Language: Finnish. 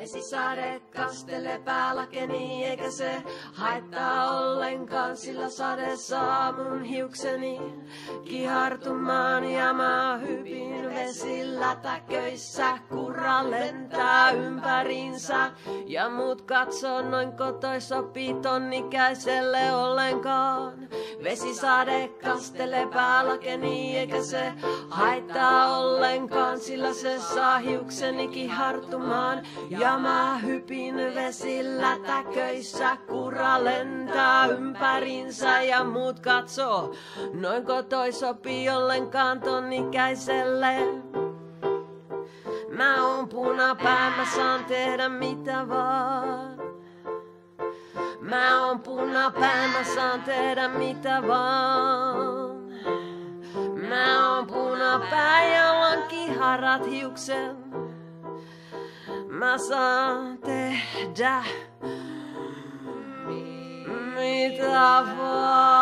Vesisade kastelee päälläkeni, eikä se haittaa ollenkaan, sillä sade saa mun hiukseni kihartumaan. Ja mä hypin vesillä täköissä, kurra lentää ympäriinsä. Ja muut katsoo, noinko toi sopii tonnikäiselle ollenkaan. Vesisade kastelee päälläkeni, eikä se haittaa ollenkaan, sillä se saa hiukseni kihartumaan. Ja mä hypin vesillä täköissä, kurra lentää ympärinsä. Ja muut katsoo, noinko toi sopii ollenkaan tonnikäiselle. Mä oon punapää, mä saan tehdä mitä vaan. Mä oon punapää, mä saan tehdä mitä vaan. Mä oon punapää, jolla on kiharat hiukset. Mä saan tehdä mitä vaan.